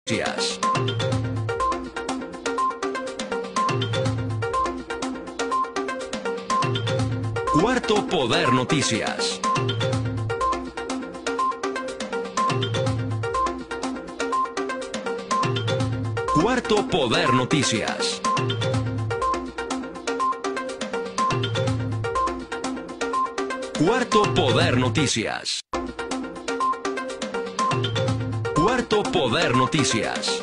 Cuarto Poder Noticias. Cuarto Poder Noticias. Cuarto Poder Noticias. Cuarto Poder Noticias.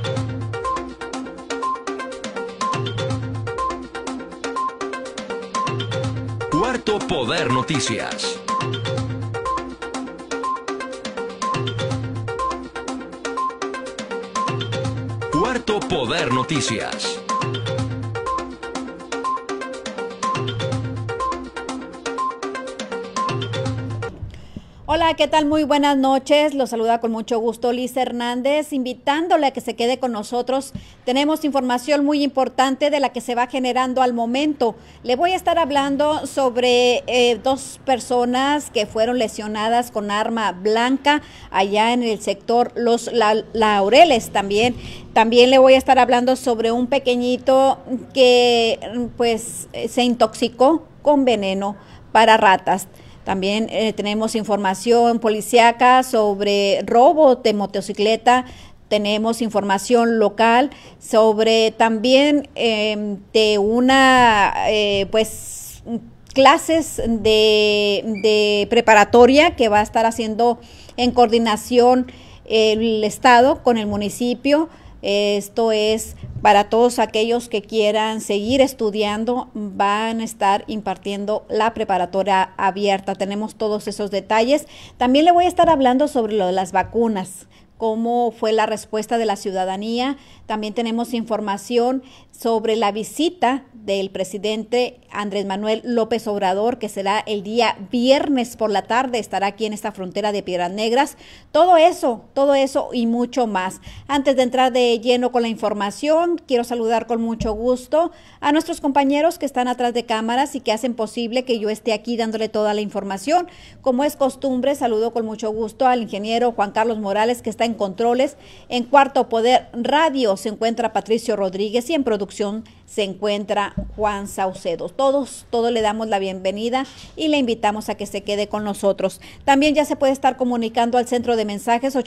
Cuarto Poder Noticias. Cuarto Poder Noticias. Hola, ¿qué tal? Muy buenas noches. Los saluda con mucho gusto Liz Hernández, invitándole a que se quede con nosotros. Tenemos información muy importante de la que se va generando al momento. Le voy a estar hablando sobre dos personas que fueron lesionadas con arma blanca allá en el sector Los Laureles también. También le voy a estar hablando sobre un pequeñito que pues se intoxicó con veneno para ratas. También tenemos información policíaca sobre robo de motocicleta. Tenemos información local sobre también de una pues clases de preparatoria que va a estar haciendo en coordinación el Estado con el municipio. Esto es para todos aquellos que quieran seguir estudiando, van a estar impartiendo la preparatoria abierta. Tenemos todos esos detalles. También le voy a estar hablando sobre lo de las vacunas, cómo fue la respuesta de la ciudadanía. También tenemos información sobre la visita del presidente Andrés Manuel López Obrador, que será el día viernes por la tarde, estará aquí en esta frontera de Piedras Negras. Todo eso y mucho más. Antes de entrar de lleno con la información, quiero saludar con mucho gusto a nuestros compañeros que están atrás de cámaras y que hacen posible que yo esté aquí dándole toda la información. Como es costumbre, saludo con mucho gusto al ingeniero Juan Carlos Morales, que está en controles. En Cuarto Poder Radio se encuentra Patricio Rodríguez y en producción se encuentra Juan Saucedo. Todos le damos la bienvenida y le invitamos a que se quede con nosotros. También ya se puede estar comunicando al centro de mensajes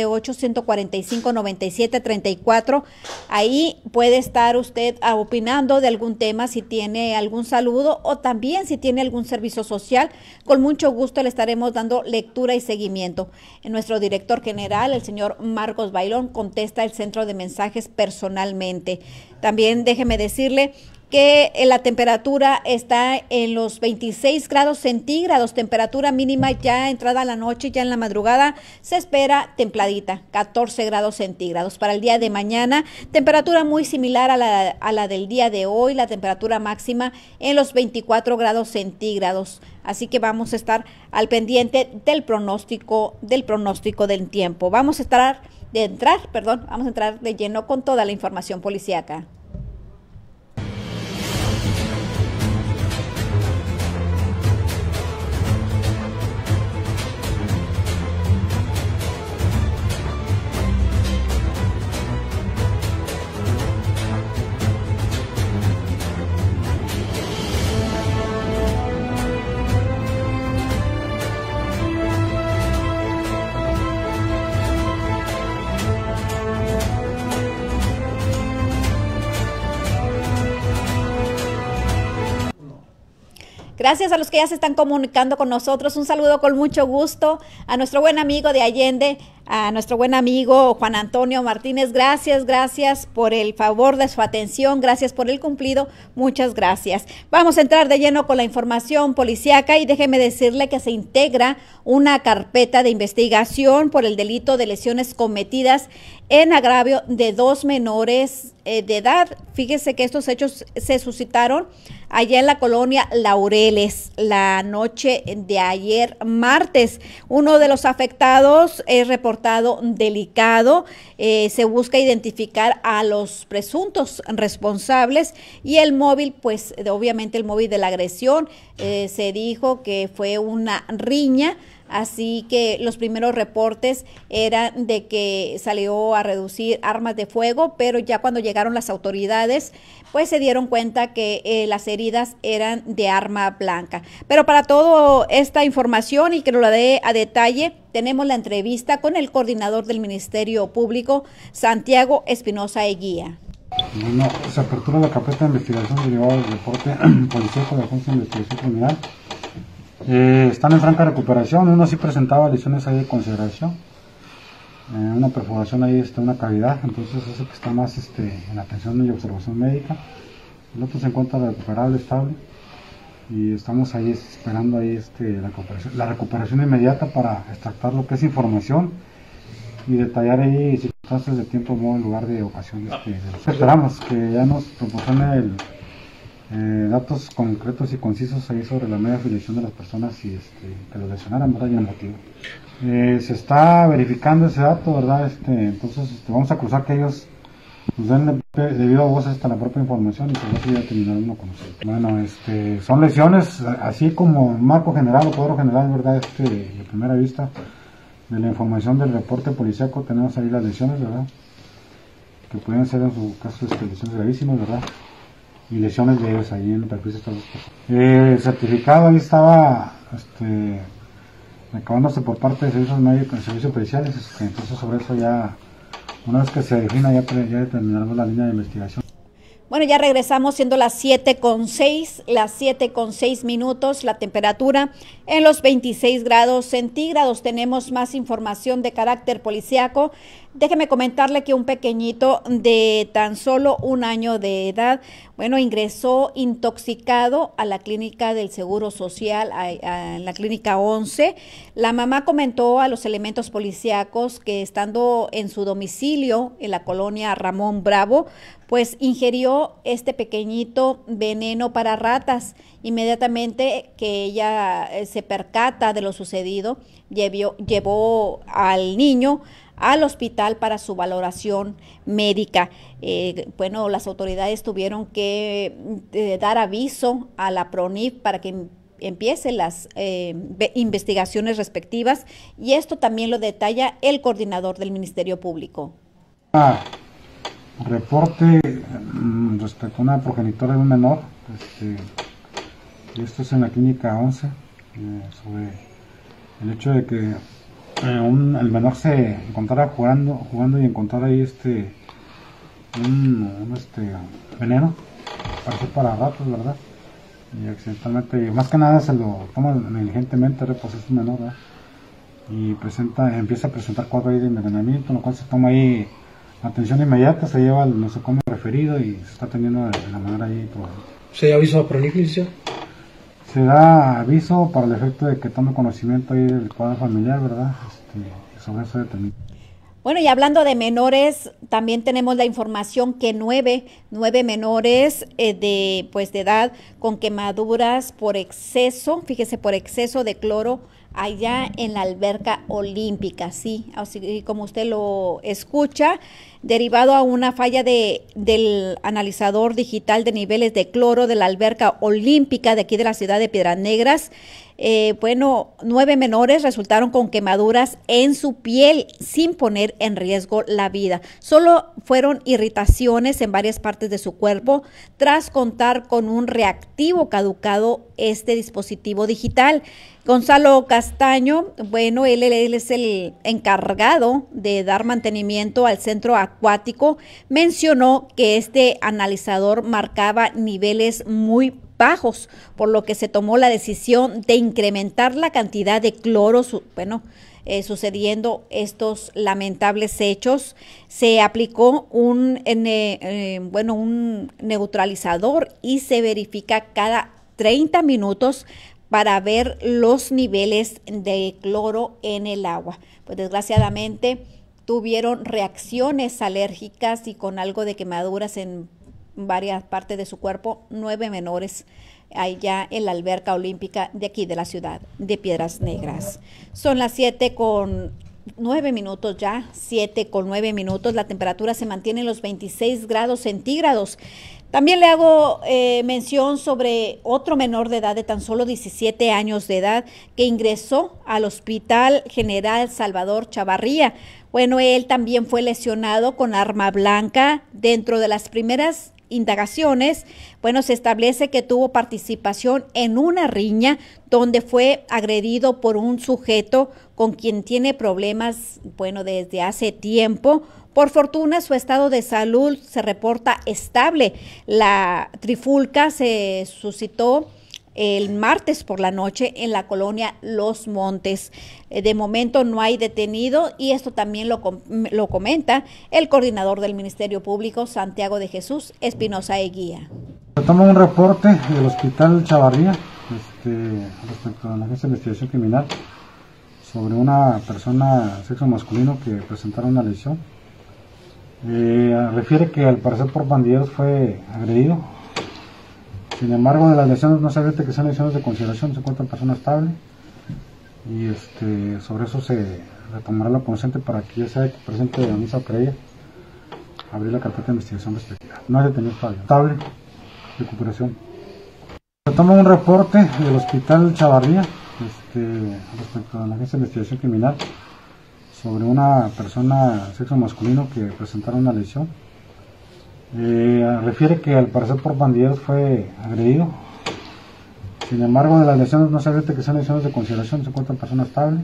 878-145-9734. Ahí puede estar usted opinando de algún tema, si tiene algún saludo o también si tiene algún servicio social. Con mucho gusto le estaremos dando lectura y seguimiento. Nuestro director general, el señor Marcos Bailón, contesta el centro de mensajes personalmente. También déjeme decirle que la temperatura está en los 26 grados centígrados, temperatura mínima ya entrada a la noche, ya en la madrugada se espera templadita, 14 grados centígrados. Para el día de mañana, temperatura muy similar a la del día de hoy, la temperatura máxima en los 24 grados centígrados. Así que vamos a estar al pendiente del pronóstico del tiempo. Vamos a entrar de lleno con toda la información policíaca. Gracias a los que ya se están comunicando con nosotros. Un saludo con mucho gusto a nuestro buen amigo de Allende, a nuestro buen amigo Juan Antonio Martínez. Gracias por el favor de su atención, gracias por el cumplido, muchas gracias. Vamos a entrar de lleno con la información policíaca y déjeme decirle que se integra una carpeta de investigación por el delito de lesiones cometidas en agravio de dos menores de edad. Fíjese que estos hechos se suscitaron allá en la colonia Laureles la noche de ayer martes. Uno de los afectados es reportado delicado. Se busca identificar a los presuntos responsables y el móvil, pues obviamente el móvil de la agresión. Se dijo que fue una riña así que los primeros reportes eran de que salió a reducir armas de fuego, pero ya cuando llegaron las autoridades, pues se dieron cuenta que las heridas eran de arma blanca. Pero para toda esta información y que nos la dé a detalle, tenemos la entrevista con el coordinador del Ministerio Público, Santiago Espinosa Eguía. Bueno, se apertura la carpeta de investigación derivada del reporte policíaco de la Agencia de Investigación Criminal. Están en franca recuperación. Uno sí presentaba lesiones ahí de consideración, una perforación ahí, una cavidad, entonces eso que está más en atención y observación médica. El otro se encuentra recuperable, estable, y estamos ahí esperando ahí la recuperación inmediata para extractar lo que es información y detallar ahí circunstancias de tiempo, modo, lugar de ocasión. Esperamos que ya nos proporcione datos concretos y concisos ahí sobre la media afiliación de las personas y que lo lesionaran, ¿verdad? Y el motivo. Se está verificando ese dato, ¿verdad? Entonces vamos a cruzar que ellos nos den debido a voz hasta la propia información y se va a seguir determinando con nosotros. Bueno, son lesiones, así como marco general o cuadro general, ¿verdad? De primera vista, de la información del reporte policíaco, tenemos ahí las lesiones, ¿verdad? Que pueden ser en su caso lesiones gravísimas, ¿verdad? Y lesiones de ellos ahí en el perfil de estas dos cosas. El certificado ahí estaba acabándose por parte de servicios médicos y servicios periciales, entonces sobre eso ya, una vez que se defina, ya determinaremos la línea de investigación. Bueno, ya regresamos siendo las 7:06 minutos, la temperatura en los 26 grados centígrados. Tenemos más información de carácter policíaco. Déjeme comentarle que un pequeñito de tan solo 1 año de edad, bueno, ingresó intoxicado a la clínica del Seguro Social, a la clínica 11. La mamá comentó a los elementos policíacos que estando en su domicilio en la colonia Ramón Bravo, pues ingirió este pequeñito veneno para ratas. Inmediatamente que ella se percata de lo sucedido, llevó al niño al hospital para su valoración médica. Bueno, las autoridades tuvieron que dar aviso a la PRONIF para que empiecen las investigaciones respectivas, y esto también lo detalla el coordinador del Ministerio Público. Reporte respecto a una progenitora de un menor, y esto es en la clínica 11, sobre el hecho de que el menor se encontrara jugando y encontrara ahí un veneno, parece para ratos, ¿verdad? Y accidentalmente, más que nada se lo toma negligentemente, pues es un menor, ¿verdad? Y empieza a presentar cuadro ahí de envenenamiento, lo cual se toma ahí atención inmediata, se lleva al nosocomio referido y se está atendiendo de la manera ahí. ¿Se da aviso a PRONIF, licenciado? Se da aviso para el efecto de que tome conocimiento ahí del cuadro familiar, ¿verdad? Sobre eso determina. Bueno, y hablando de menores, también tenemos la información que nueve menores de edad con quemaduras por exceso, fíjese, por exceso de cloro allá en la alberca olímpica, sí, así como usted lo escucha, derivado a una falla del analizador digital de niveles de cloro de la alberca olímpica de aquí de la ciudad de Piedras Negras. 9 menores resultaron con quemaduras en su piel sin poner en riesgo la vida. Solo fueron irritaciones en varias partes de su cuerpo tras contar con un reactivo caducado este dispositivo digital. Gonzalo Castaño, bueno, él es el encargado de dar mantenimiento al centro acuático, mencionó que este analizador marcaba niveles muy bajos, por lo que se tomó la decisión de incrementar la cantidad de cloro. Sucediendo estos lamentables hechos, se aplicó un neutralizador y se verifica cada 30 minutos para ver los niveles de cloro en el agua. Pues desgraciadamente tuvieron reacciones alérgicas y con algo de quemaduras en varias partes de su cuerpo, 9 menores allá en la alberca olímpica de aquí de la ciudad de Piedras Negras. Son las 7:09 minutos ya, 7:09 minutos. La temperatura se mantiene en los 26 grados centígrados. También le hago mención sobre otro menor de edad de tan solo 17 años de edad que ingresó al Hospital General Salvador Chavarría. Bueno, él también fue lesionado con arma blanca. Dentro de las primeras indagaciones, bueno, se establece que tuvo participación en una riña donde fue agredido por un sujeto con quien tiene problemas, bueno, desde hace tiempo. Por fortuna, su estado de salud se reporta estable. La trifulca se suscitó el martes por la noche en la colonia Los Montes. De momento no hay detenido y esto también lo comenta el coordinador del Ministerio Público, Santiago de Jesús Espinosa Eguía. Se toma un reporte del Hospital Chavarría respecto a la Agencia de Investigación Criminal sobre una persona sexo masculino que presentaron una lesión. Refiere que al parecer por pandilleros fue agredido. Sin embargo, de las lesiones no se advierte que sean lesiones de consideración, se encuentra en persona estable y sobre eso se retomará la punción para que ya sea que presente denuncia o querella, abrir la carpeta de investigación respectiva. No hay detenido todavía. Estable, recuperación. Se toma un reporte del Hospital Chavarría respecto a la Agencia de Investigación Criminal sobre una persona sexo masculino que presentaron una lesión. Refiere que al parecer por pandilleros fue agredido. Sin embargo, de las lesiones no se advierte que sean lesiones de consideración, se encuentra en persona estable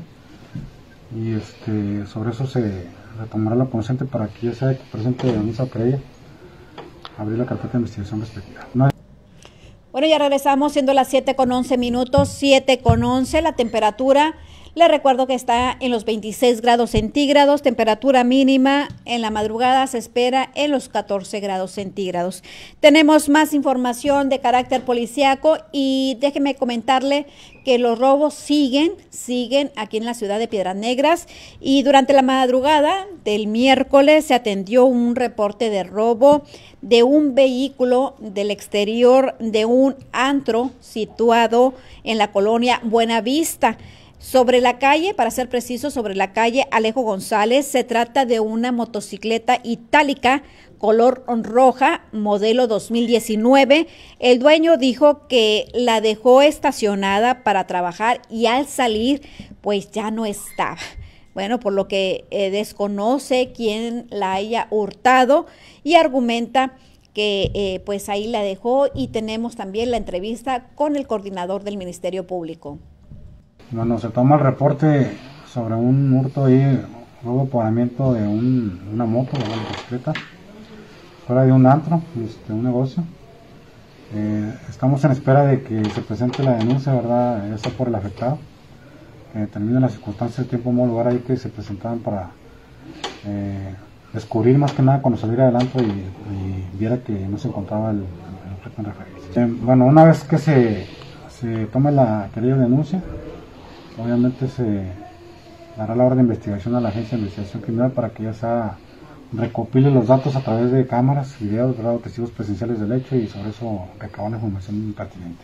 y sobre eso se retomará la punción para que ya sea que presente denuncia o querella, abrir la carpeta de investigación respectiva. Bueno, ya regresamos, siendo las 7:11, 7:11, la temperatura. Le recuerdo que está en los 26 grados centígrados, temperatura mínima en la madrugada se espera en los 14 grados centígrados. Tenemos más información de carácter policíaco y déjeme comentarle que los robos siguen aquí en la ciudad de Piedras Negras y durante la madrugada del miércoles se atendió un reporte de robo de un vehículo del exterior de un antro situado en la colonia Buenavista. Sobre la calle, para ser preciso, sobre la calle Alejo González, se trata de una motocicleta itálica color roja, modelo 2019. El dueño dijo que la dejó estacionada para trabajar y al salir, pues ya no estaba. Bueno, por lo que desconoce quién la haya hurtado y argumenta que pues ahí la dejó y tenemos también la entrevista con el coordinador del Ministerio Público. Bueno, se toma el reporte sobre un hurto y robo poblamiento de una moto, de una motocicleta, fuera de un antro, un negocio. Estamos en espera de que se presente la denuncia, ¿verdad? Esa por el afectado, que determine las circunstancias, tiempo, modo, lugar ahí que se presentaban para descubrir más que nada cuando saliera del antro y viera que no se encontraba el objeto en referencia. Bueno, una vez que se tome la querella de denuncia, obviamente se dará la orden de investigación a la Agencia de Investigación Criminal para que ya sea recopile los datos a través de cámaras, videos, testigos presenciales del hecho y sobre eso recabar la información pertinente.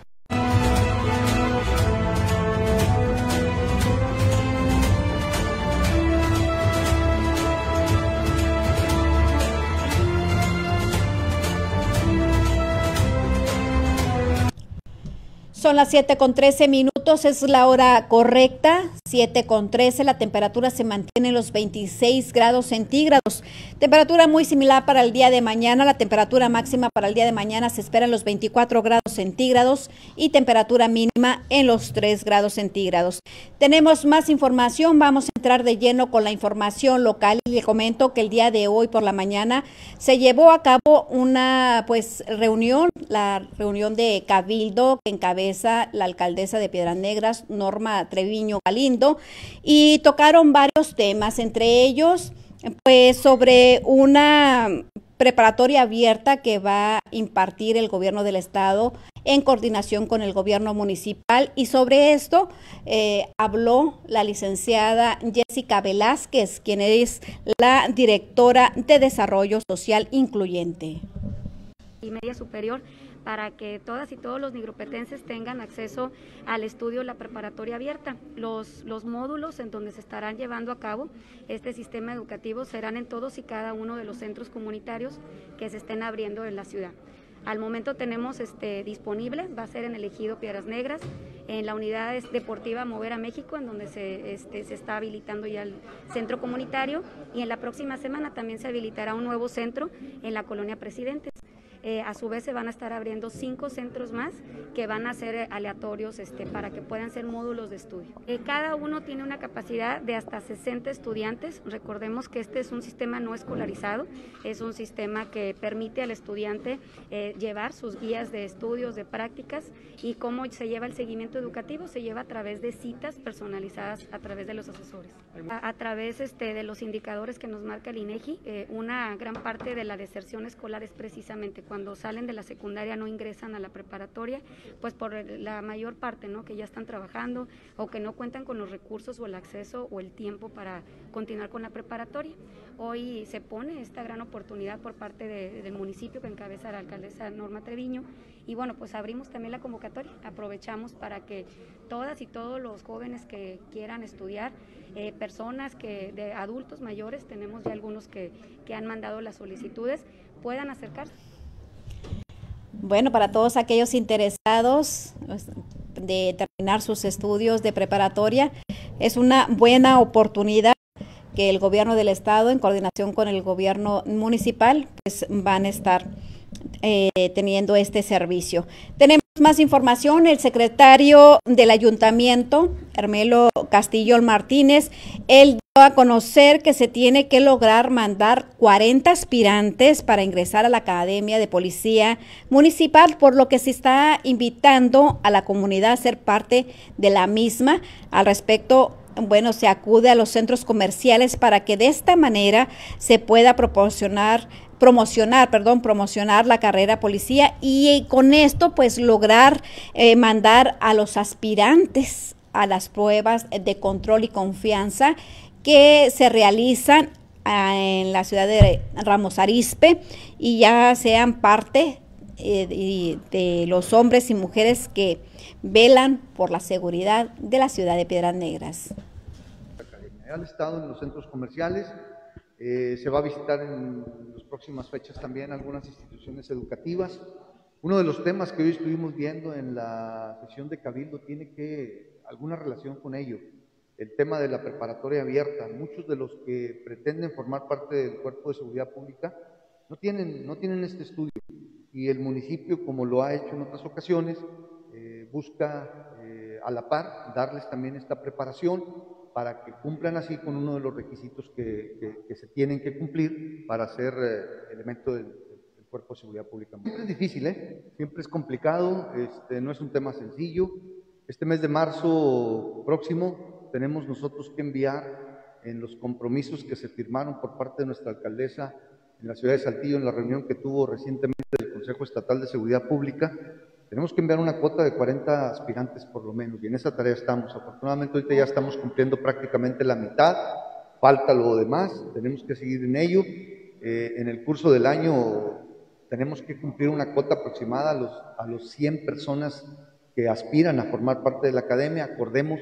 Son las 7:13, es la hora correcta, 7:13, la temperatura se mantiene en los 26 grados centígrados, temperatura muy similar para el día de mañana, la temperatura máxima para el día de mañana se espera en los 24 grados centígrados y temperatura mínima en los 3 grados centígrados. Tenemos más información, vamos a entrar de lleno con la información local y le comento que el día de hoy por la mañana se llevó a cabo una reunión, la reunión de Cabildo que encabeza la alcaldesa de Piedras Negras, Norma Treviño Galindo, y tocaron varios temas, entre ellos pues sobre una preparatoria abierta que va a impartir el gobierno del estado en coordinación con el gobierno municipal, y sobre esto habló la licenciada Jessica Velázquez, quien es la directora de Desarrollo Social Incluyente. Y media superior, para que todas y todos los nigropetenses tengan acceso al estudio de la preparatoria abierta. Los módulos en donde se estarán llevando a cabo este sistema educativo serán en todos y cada uno de los centros comunitarios que se estén abriendo en la ciudad. Al momento tenemos disponible, va a ser en el ejido Piedras Negras, en la unidad deportiva Mover a México, en donde se está habilitando ya el centro comunitario, y en la próxima semana también se habilitará un nuevo centro en la colonia Presidentes. A su vez se van a estar abriendo 5 centros más que van a ser aleatorios para que puedan ser módulos de estudio. Cada uno tiene una capacidad de hasta 60 estudiantes. Recordemos que este es un sistema no escolarizado, es un sistema que permite al estudiante llevar sus guías de estudios, de prácticas, y cómo se lleva el seguimiento educativo, se lleva a través de citas personalizadas a través de los asesores. A través de los indicadores que nos marca el INEGI, una gran parte de la deserción escolar es precisamente cuando salen de la secundaria no ingresan a la preparatoria, pues por la mayor parte, ¿no?, que ya están trabajando o que no cuentan con los recursos o el acceso o el tiempo para continuar con la preparatoria. Hoy se pone esta gran oportunidad por parte del municipio que encabeza la alcaldesa Norma Treviño, y bueno, pues abrimos también la convocatoria, aprovechamos para que todas y todos los jóvenes que quieran estudiar, personas de adultos mayores, tenemos ya algunos que han mandado las solicitudes, puedan acercarse. Bueno, para todos aquellos interesados de terminar sus estudios de preparatoria, es una buena oportunidad que el gobierno del estado, en coordinación con el gobierno municipal, pues van a estar teniendo este servicio. Tenemos más información. El secretario del ayuntamiento, Hermelo Castillo Martínez, él dio a conocer que se tiene que lograr mandar 40 aspirantes para ingresar a la Academia de Policía Municipal, por lo que se está invitando a la comunidad a ser parte de la misma. Al respecto, bueno, se acude a los centros comerciales para que de esta manera se pueda promocionar la carrera policía, y con esto pues lograr mandar a los aspirantes a las pruebas de control y confianza que se realizan en la ciudad de Ramos Arizpe, y ya sean parte de los hombres y mujeres que velan por la seguridad de la ciudad de Piedras Negras. Al estado, en los centros comerciales, se va a visitar en las próximas fechas también algunas instituciones educativas. Uno de los temas que hoy estuvimos viendo en la sesión de Cabildo tiene alguna relación con ello, el tema de la preparatoria abierta. Muchos de los que pretenden formar parte del Cuerpo de Seguridad Pública no tienen este estudio, y el municipio, como lo ha hecho en otras ocasiones, busca a la par darles también esta preparación para que cumplan así con uno de los requisitos que se tienen que cumplir para ser elemento del Cuerpo de Seguridad Pública. Siempre es difícil, siempre es complicado, no es un tema sencillo. Este mes de marzo próximo tenemos nosotros que enviar, en los compromisos que se firmaron por parte de nuestra alcaldesa en la ciudad de Saltillo, en la reunión que tuvo recientemente el Consejo Estatal de Seguridad Pública, tenemos que enviar una cuota de 40 aspirantes por lo menos, y en esa tarea estamos. Afortunadamente ahorita ya estamos cumpliendo prácticamente la mitad, falta lo demás, tenemos que seguir en ello. En el curso del año tenemos que cumplir una cuota aproximada a los 100 personas que aspiran a formar parte de la academia. Acordemos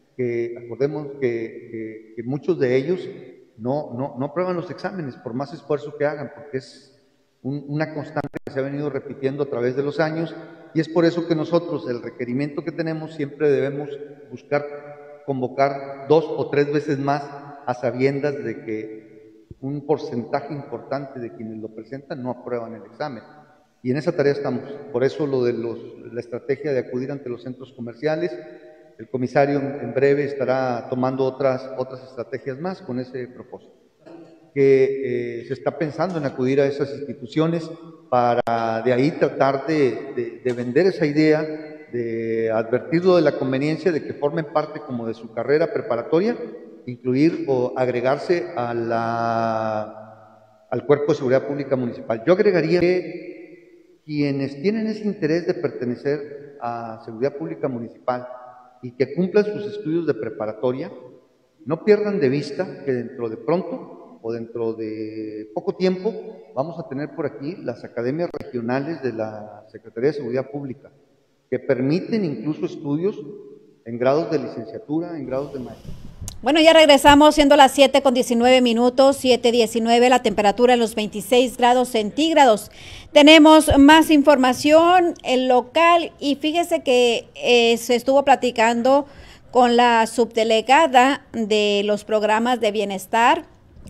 que muchos de ellos no aprueban los exámenes por más esfuerzo que hagan, porque es una constante que se ha venido repitiendo a través de los años, y es por eso que nosotros, el requerimiento que tenemos, siempre debemos buscar convocar 2 o 3 veces más, a sabiendas de que un porcentaje importante de quienes lo presentan no aprueban el examen. Y en esa tarea estamos. Por eso lo de la estrategia de acudir ante los centros comerciales. El comisario en breve estará tomando otras estrategias más con ese propósito. Que se está pensando en acudir a esas instituciones para de ahí tratar de vender esa idea, de advertirlo de la conveniencia de que formen parte como de su carrera preparatoria, incluir o agregarse al Cuerpo de Seguridad Pública Municipal. Yo agregaría que quienes tienen ese interés de pertenecer a Seguridad Pública Municipal y que cumplan sus estudios de preparatoria, no pierdan de vista que dentro de pronto o dentro de poco tiempo vamos a tener por aquí las academias regionales de la Secretaría de Seguridad Pública, que permiten incluso estudios en grados de licenciatura, en grados de maestría. Bueno, ya regresamos, siendo las 7:19, 7:19, la temperatura en los 26 grados centígrados. Tenemos más información en local y fíjese que se estuvo platicando con la subdelegada de los programas de bienestar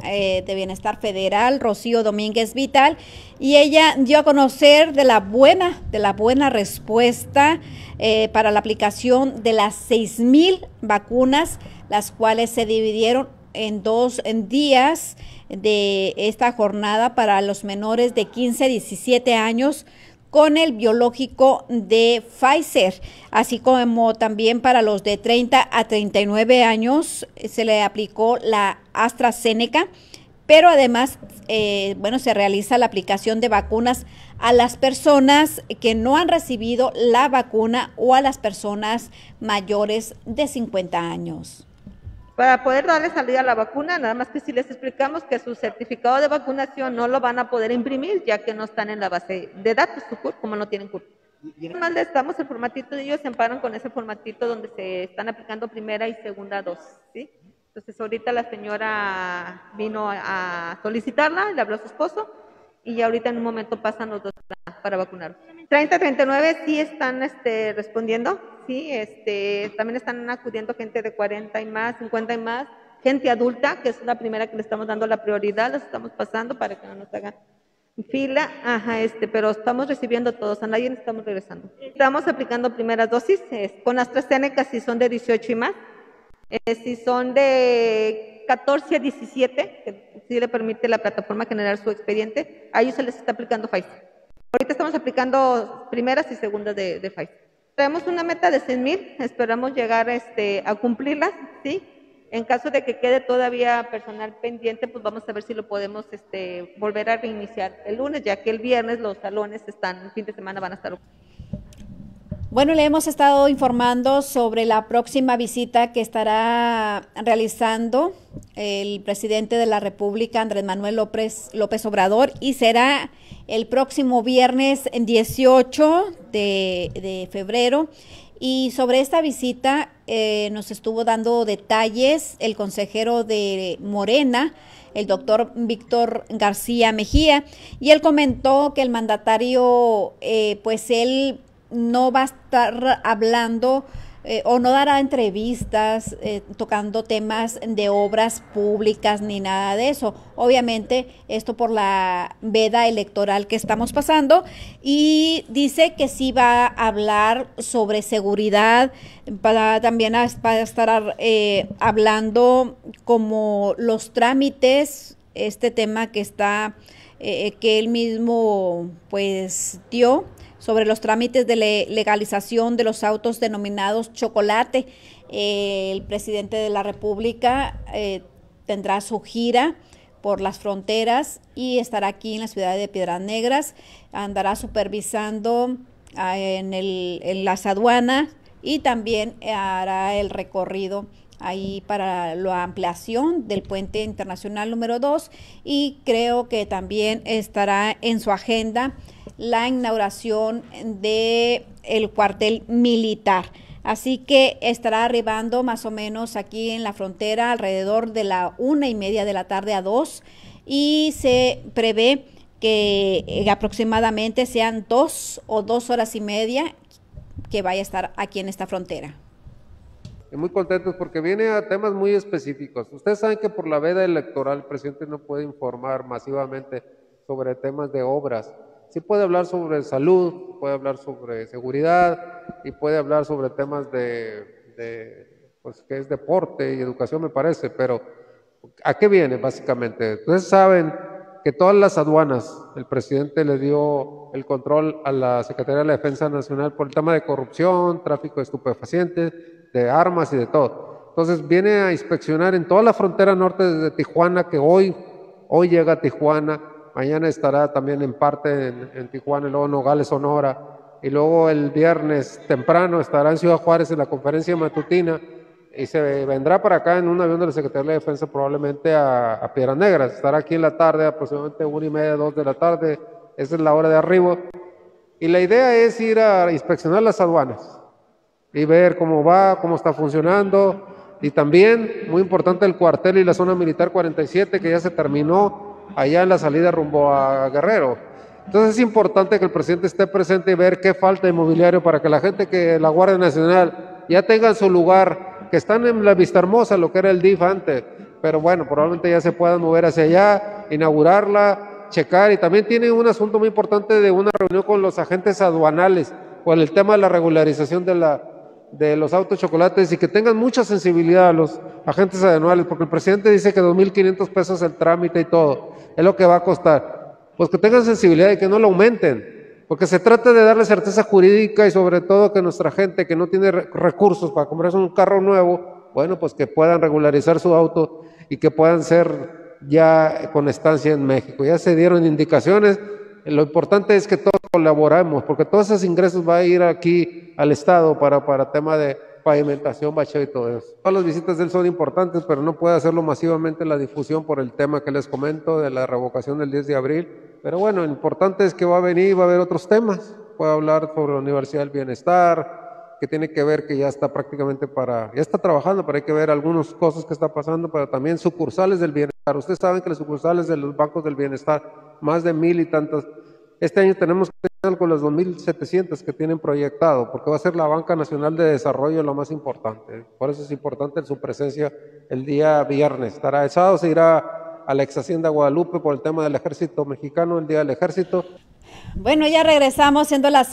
federal, Rocío Domínguez Vital, y ella dio a conocer de la buena respuesta para la aplicación de las 6,000 vacunas, las cuales se dividieron en días de esta jornada para los menores de 15 a 17 años con el biológico de Pfizer, así como también para los de 30 a 39 años se le aplicó la AstraZeneca, pero además, se realiza la aplicación de vacunas a las personas que no han recibido la vacuna o a las personas mayores de 50 años. Para poder darle salida a la vacuna, nada más que si les explicamos que su certificado de vacunación no lo van a poder imprimir, ya que no están en la base de datos, su CURP, como no tienen CURP. Además les damos el formatito, ellos se amparan con ese formatito donde se están aplicando primera y segunda dosis, ¿sí? Entonces ahorita la señora vino a solicitarla, le habló a su esposo, y ya ahorita en un momento pasan los dos para vacunar. 30, 39 sí están respondiendo, sí, también están acudiendo gente de 40 y más, 50 y más, gente adulta, que es la primera que le estamos dando la prioridad, las estamos pasando para que no nos hagan fila, pero estamos recibiendo todos, a nadie estamos regresando. Estamos aplicando primeras dosis, con AstraZeneca si son de 18 y más, si son de 14 a 17, que sí le permite la plataforma generar su expediente, a ellos se les está aplicando Pfizer. Ahorita estamos aplicando primeras y segundas de Pfizer. Tenemos una meta de 100,000, esperamos llegar a cumplirla, ¿sí? En caso de que quede todavía personal pendiente, pues vamos a ver si lo podemos volver a reiniciar el lunes, ya que el viernes los salones el fin de semana van a estar ocupados. Bueno, le hemos estado informando sobre la próxima visita que estará realizando el presidente de la República, Andrés Manuel López Obrador, y será el próximo viernes 18 de febrero. Y sobre esta visita nos estuvo dando detalles el consejero de Morena, el doctor Víctor García Mejía, y él comentó que el mandatario, él no va a estar hablando o no dará entrevistas tocando temas de obras públicas ni nada de eso. Obviamente esto por la veda electoral que estamos pasando, y dice que sí va a hablar sobre seguridad, también va a estar hablando como los trámites, este tema que está que él mismo dio sobre los trámites de legalización de los autos denominados chocolate. El presidente de la República tendrá su gira por las fronteras y estará aquí en la ciudad de Piedras Negras, andará supervisando en las aduanas y también hará el recorrido ahí para la ampliación del puente internacional número 2, y creo que también estará en su agenda la inauguración de el cuartel militar. Así que estará arribando más o menos aquí en la frontera alrededor de la 1:30 de la tarde a 2, y se prevé que aproximadamente sean 2 o 2 horas y media que vaya a estar aquí en esta frontera. Muy contentos porque viene a temas muy específicos. Ustedes saben que por la veda electoral el presidente no puede informar masivamente sobre temas de obras. Sí puede hablar sobre salud, puede hablar sobre seguridad y puede hablar sobre temas pues que es deporte y educación, me parece, pero ¿a qué viene básicamente? Ustedes saben que todas las aduanas, el presidente le dio el control a la Secretaría de la Defensa Nacional por el tema de corrupción, tráfico de estupefacientes, de armas y de todo. Entonces viene a inspeccionar en toda la frontera norte desde Tijuana, que hoy llega a Tijuana, mañana estará también en parte en Tijuana, y luego Nogales, Sonora, y luego el viernes temprano estará en Ciudad Juárez en la conferencia matutina, y se vendrá para acá en un avión de la Secretaría de Defensa probablemente a Piedras Negras. Estará aquí en la tarde, aproximadamente 1:30, 2 de la tarde, esa es la hora de arribo, y la idea es ir a inspeccionar las aduanas y ver cómo va, cómo está funcionando, Y también, muy importante, el cuartel y la zona militar 47, que ya se terminó allá en la salida rumbo a Guerrero. Entonces es importante que el presidente esté presente y ver qué falta de mobiliario para que la gente que la Guardia Nacional ya tenga su lugar, que están en la Vista Hermosa, lo que era el DIF antes, pero bueno, probablemente ya se puedan mover hacia allá, inaugurarla, checar, y también tiene un asunto muy importante de una reunión con los agentes aduanales, por el tema de la regularización de los autos chocolates, y que tengan mucha sensibilidad a los agentes aduanales, porque el presidente dice que 2,500 pesos el trámite y todo, es lo que va a costar. Pues que tengan sensibilidad y que no lo aumenten, porque se trata de darle certeza jurídica y sobre todo que nuestra gente que no tiene recursos para comprarse un carro nuevo, bueno, pues que puedan regularizar su auto y que puedan ser ya con estancia en México. Ya se dieron indicaciones, lo importante es que todos colaboremos, porque todos esos ingresos van a ir aquí al Estado para tema de pavimentación, bacheo y todo eso. Todas las visitas de él son importantes, pero no puede hacerlo masivamente la difusión por el tema que les comento de la revocación del 10 de abril. Pero bueno, lo importante es que va a venir, va a haber otros temas. Puede hablar sobre la Universidad del Bienestar, que tiene que ver que ya está prácticamente ya está trabajando, pero hay que ver algunas cosas que está pasando, pero también sucursales del bienestar. Ustedes saben que las sucursales de los bancos del bienestar, más de 1,000 y tantas, este año tenemos que tener con las 2,700 que tienen proyectado, porque va a ser la Banca Nacional de Desarrollo lo más importante. Por eso es importante su presencia el día viernes. Estará el sábado, se irá a la ex Hacienda Guadalupe por el tema del Ejército Mexicano, el Día del Ejército. Bueno, ya regresamos, siendo las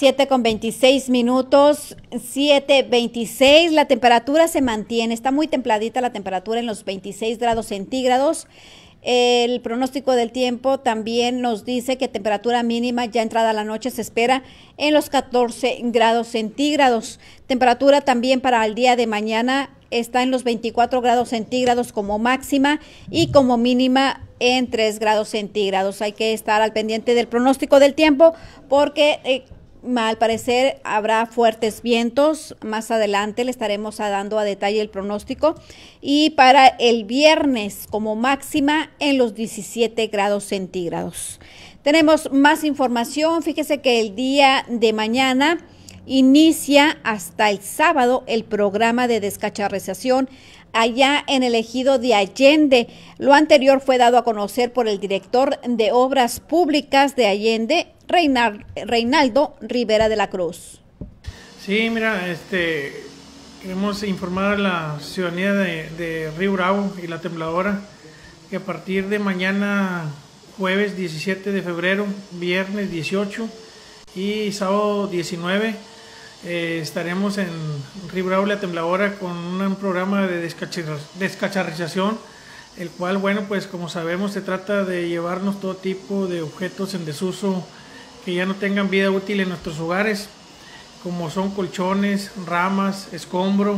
7:26, 7:26, la temperatura se mantiene, está muy templadita la temperatura en los 26 grados centígrados. El pronóstico del tiempo también nos dice que temperatura mínima ya entrada la noche se espera en los 14 grados centígrados. Temperatura también para el día de mañana está en los 24 grados centígrados como máxima y como mínima en 3 grados centígrados. Hay que estar al pendiente del pronóstico del tiempo porque al parecer habrá fuertes vientos. Más adelante le estaremos dando a detalle el pronóstico. Y para el viernes como máxima en los 17 grados centígrados. Tenemos más información. Fíjese que el día de mañana inicia hasta el sábado el programa de descacharrización allá en el ejido de Allende. Lo anterior fue dado a conocer por el director de Obras Públicas de Allende, Reinaldo Rivera de la Cruz. Sí, mira, queremos informar a la ciudadanía de Río Bravo y La Tembladora que a partir de mañana, jueves 17 de febrero, viernes 18 y sábado 19, estaremos en Río Bravo y La Tembladora con un programa de descacharrización, el cual, bueno, pues como sabemos se trata de llevarnos todo tipo de objetos en desuso que ya no tengan vida útil en nuestros hogares, como son colchones, ramas, escombro,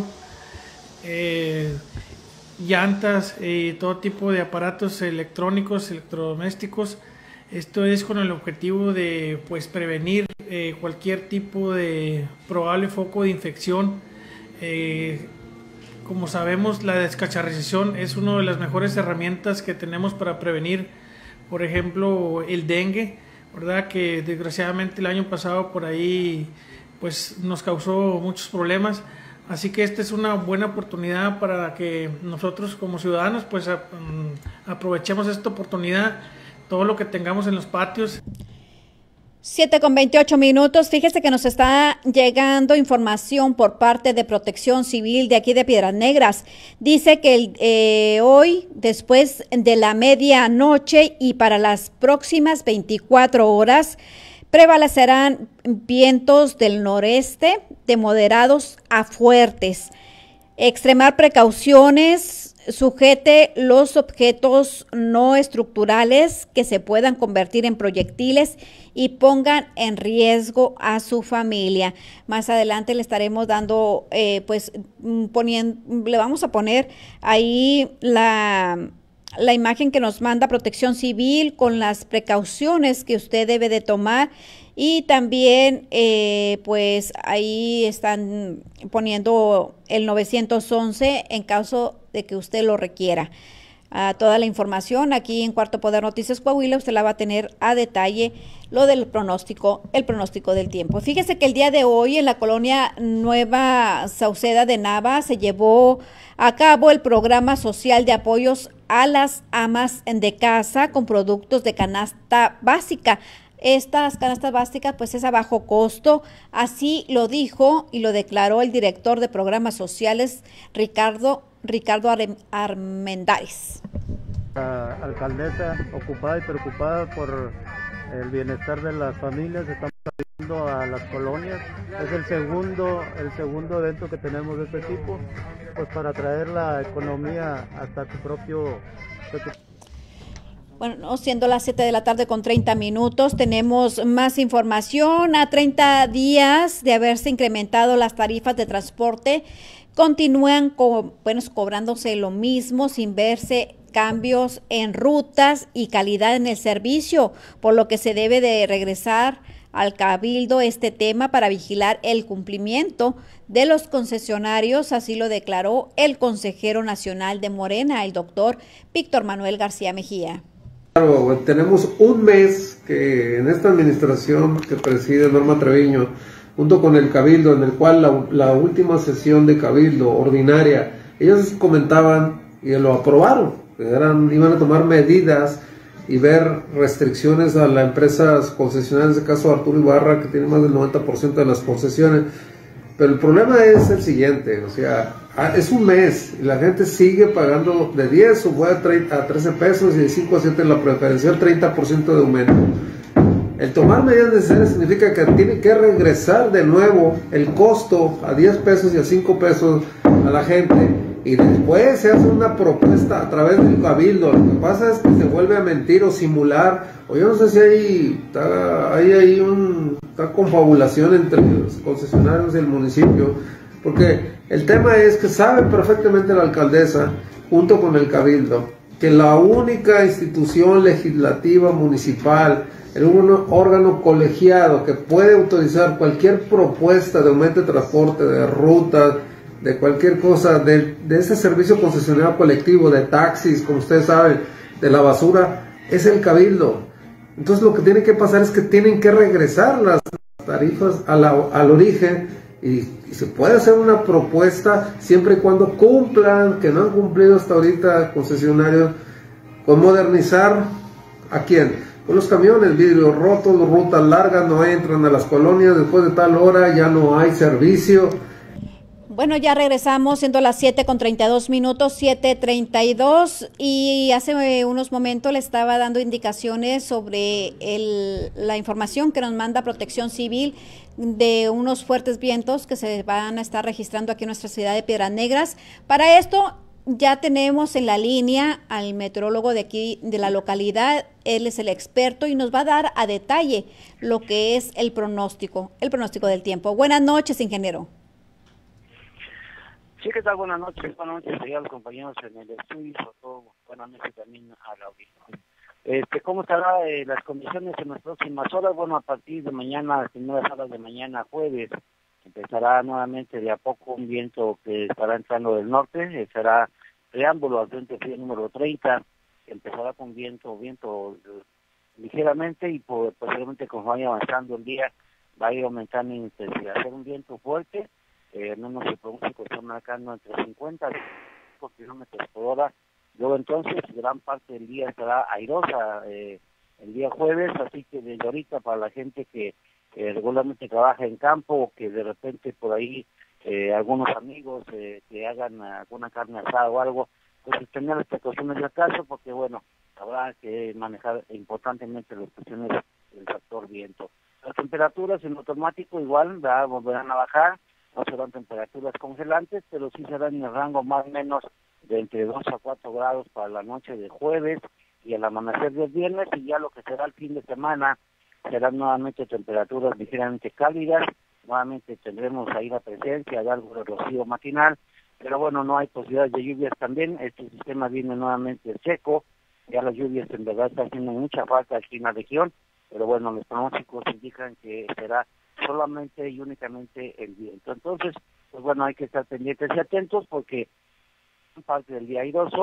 llantas y todo tipo de aparatos electrónicos, electrodomésticos. Esto es con el objetivo de pues prevenir cualquier tipo de probable foco de infección. Como sabemos, la descacharrización es una de las mejores herramientas que tenemos para prevenir, por ejemplo, el dengue, ¿verdad? Que desgraciadamente el año pasado por ahí pues nos causó muchos problemas. Así que esta es una buena oportunidad para que nosotros como ciudadanos pues aprovechemos esta oportunidad, todo lo que tengamos en los patios. 7:28. Fíjese que nos está llegando información por parte de Protección Civil de aquí de Piedras Negras. Dice que hoy, después de la medianoche y para las próximas 24 horas, prevalecerán vientos del noreste de moderados a fuertes. Extremar precauciones. Sujete los objetos no estructurales que se puedan convertir en proyectiles y pongan en riesgo a su familia. Más adelante le estaremos dando, le vamos a poner ahí la imagen que nos manda Protección Civil con las precauciones que usted debe de tomar. Y también, pues ahí están poniendo el 911 en caso de que usted lo requiera. toda la información aquí en Cuarto Poder Noticias Coahuila. Usted la va a tener a detalle, lo del pronóstico, el pronóstico del tiempo. Fíjese que el día de hoy en la colonia Nueva Sauceda de Nava se llevó a cabo el programa social de apoyos a las amas de casa con productos de canasta básica. Estas canastas básicas pues es a bajo costo, así lo dijo y lo declaró el director de programas sociales Ricardo Armendáriz. La alcaldesa ocupada y preocupada por el bienestar de las familias, estamos saliendo a las colonias. Es el segundo evento que tenemos de este tipo, pues para traer la economía hasta tu propio... Bueno, siendo las 7 de la tarde con 30 minutos, tenemos más información. A 30 días de haberse incrementado las tarifas de transporte, continúan cobrándose lo mismo sin verse cambios en rutas y calidad en el servicio, por lo que se debe de regresar al Cabildo este tema para vigilar el cumplimiento de los concesionarios, así lo declaró el consejero nacional de Morena, el doctor Víctor Manuel García Mejía. Claro, tenemos un mes que en esta administración que preside Norma Treviño, junto con el Cabildo, en el cual la última sesión de Cabildo ordinaria, ellos comentaban y lo aprobaron, iban a tomar medidas y ver restricciones a las empresas concesionarias, de caso Arturo Ibarra, que tiene más del 90% de las concesiones. Pero el problema es el siguiente, o sea, es un mes y la gente sigue pagando de 10 o fue a 13 pesos y de 5 a 7 en la preferencial 30% de aumento. El tomar medidas necesarias significa que tiene que regresar de nuevo el costo a 10 pesos y a 5 pesos a la gente, y después se hace una propuesta a través del Cabildo. Lo que pasa es que se vuelve a mentir o simular, o yo no sé si hay una confabulación entre los concesionarios y el municipio, porque el tema es que sabe perfectamente la alcaldesa, junto con el Cabildo, que la única institución legislativa municipal, el órgano colegiado que puede autorizar cualquier propuesta de aumento de transporte, de rutas, de cualquier cosa, de ese servicio concesionario colectivo, de taxis, como ustedes saben, de la basura, es el Cabildo. Entonces lo que tiene que pasar es que tienen que regresar las tarifas al origen, y se puede hacer una propuesta siempre y cuando cumplan, que no han cumplido hasta ahorita concesionarios, con modernizar ¿a quién? Con los camiones, vidrios rotos, rutas largas, no entran a las colonias, después de tal hora ya no hay servicio. Bueno, ya regresamos, siendo las 7:32 minutos, 7:32, y hace unos momentos le estaba dando indicaciones sobre la información que nos manda Protección Civil de unos fuertes vientos que se van a estar registrando aquí en nuestra ciudad de Piedras Negras. Para esto ya tenemos en la línea al meteorólogo de aquí, de la localidad. Él es el experto y nos va a dar a detalle lo que es el pronóstico del tiempo. Buenas noches, ingeniero. Sí, ¿qué tal? Buenas noches a los compañeros en el estudio, sobre todo buenas noches también a la audiencia. ¿Cómo estarán las condiciones en las próximas horas? Bueno, a partir de mañana, las primeras horas de mañana jueves, empezará nuevamente de a poco un viento que estará entrando del norte, será preámbulo al frente frío número 30, que empezará con viento ligeramente, y posiblemente conforme vaya avanzando el día va a ir aumentando en intensidad. Será un viento fuerte, no nos se pronóstico está marcando entre 50 y 5 kilómetros por hora. Luego entonces gran parte del día estará airosa el día jueves, así que desde ahorita para la gente que regularmente trabaja en campo, o que de repente por ahí algunos amigos que hagan alguna carne asada o algo, pues tener las precauciones del caso, porque bueno, habrá que manejar importantemente las cuestiones del factor viento. Las temperaturas en automático igual volverán a bajar, no serán temperaturas congelantes, pero sí serán en el rango más o menos de entre 2 a 4 grados para la noche de jueves y el amanecer del viernes, y ya lo que será el fin de semana serán nuevamente temperaturas ligeramente cálidas. Nuevamente tendremos ahí la presencia de algo de rocío matinal, pero bueno, no hay posibilidades de lluvias también. Este sistema viene nuevamente seco, ya las lluvias en verdad están haciendo mucha falta aquí en la región, pero bueno, los pronósticos indican que será solamente y únicamente el viento. Entonces, pues bueno, hay que estar pendientes y atentos, porque parte del día airoso,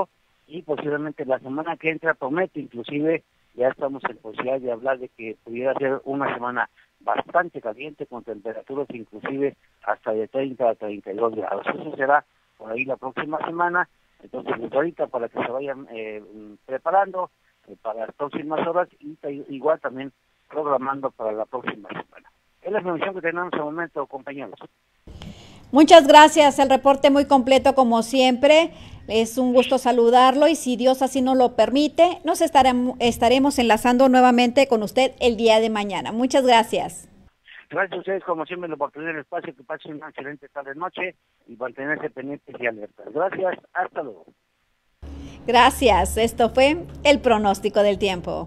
y posiblemente la semana que entra promete, inclusive ya estamos en posibilidad de hablar de que pudiera ser una semana bastante caliente con temperaturas inclusive hasta de 30 a 32 grados. Eso será por ahí la próxima semana, entonces desde ahorita para que se vayan preparando para las próximas horas y igual también programando para la próxima semana. Es la información que tenemos en el momento, compañeros. Muchas gracias, el reporte muy completo como siempre. Es un gusto saludarlo y si Dios así nos lo permite, nos estaremos enlazando nuevamente con usted el día de mañana. Muchas gracias. Gracias a ustedes, como siempre, la oportunidad del espacio, que pasen una excelente tarde-noche y mantenerse pendientes y alertas. Gracias, hasta luego. Gracias, esto fue el pronóstico del tiempo.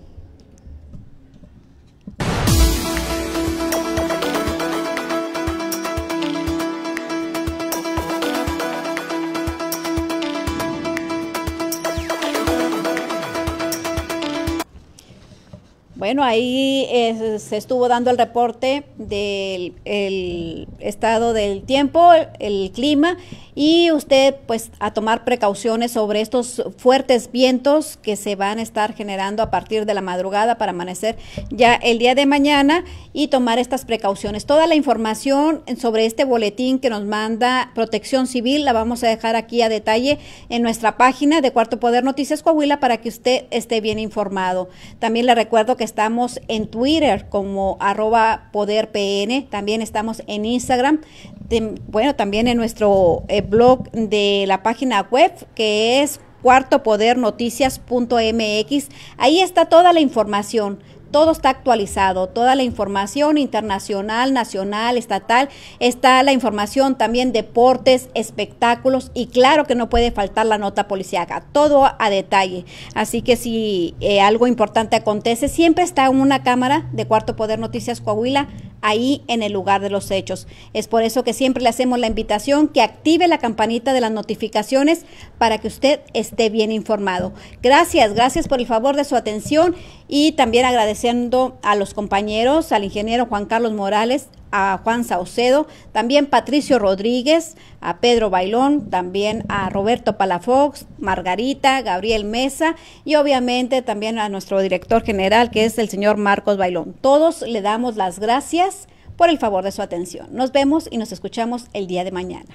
Bueno, ahí se estuvo dando el reporte del estado del tiempo, el clima, y usted pues a tomar precauciones sobre estos fuertes vientos que se van a estar generando a partir de la madrugada para amanecer ya el día de mañana y tomar estas precauciones. Toda la información sobre este boletín que nos manda Protección Civil la vamos a dejar aquí a detalle en nuestra página de Cuarto Poder Noticias Coahuila para que usted esté bien informado. También le recuerdo que estamos en Twitter como @poderpn, también estamos en Instagram, bueno, también en nuestro blog de la página web que es cuartopodernoticias.mx. Ahí está toda la información. Todo está actualizado, toda la información internacional, nacional, estatal, está la información también deportes, espectáculos y claro que no puede faltar la nota policíaca, todo a detalle. Así que si algo importante acontece, siempre está una cámara de Cuarto Poder Noticias Coahuila ahí en el lugar de los hechos. Es por eso que siempre le hacemos la invitación que active la campanita de las notificaciones para que usted esté bien informado. Gracias por el favor de su atención y también agradeciendo a los compañeros, al ingeniero Juan Carlos Morales, a Juan Saucedo, también Patricio Rodríguez, a Pedro Bailón, también a Roberto Palafox, Margarita, Gabriel Mesa y obviamente también a nuestro director general que es el señor Marcos Bailón. Todos le damos las gracias por el favor de su atención. Nos vemos y nos escuchamos el día de mañana.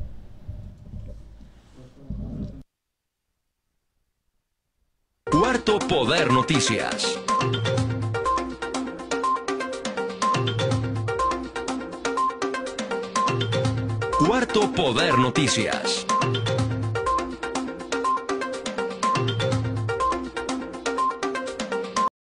Cuarto Poder Noticias. Cuarto Poder Noticias.